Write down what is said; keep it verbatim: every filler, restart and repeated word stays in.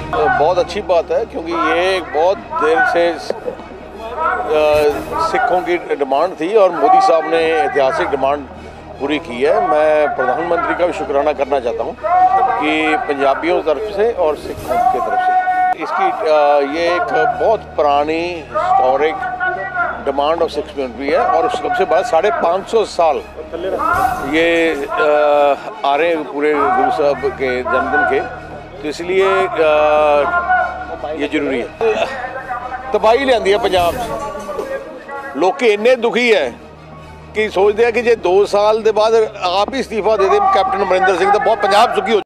तो बहुत अच्छी बात है, क्योंकि ये एक बहुत देर से सिखों की डिमांड थी और मोदी साहब ने ऐतिहासिक डिमांड पूरी की है। मैं प्रधानमंत्री का भी शुक्राना करना चाहता हूँ कि पंजाबियों की तरफ से और सिखों की तरफ से इसकी ये एक बहुत पुरानी historic demand of six point भी है और सबसे बड़ा साढ़े पाँच सौ साल ये आ रहे हैं पूरे गुरु साहब के जन्मदिन के, तो इसलिए ये जरूरी है। तबाही लियांदी है पंजाब लोग इन्ने दुखी है कि सोचते हैं कि जे दो साल के बाद आप ही इस्तीफा दे दें कैप्टन अमरिंदर सिंह तो बहुत पंजाब सुखी हो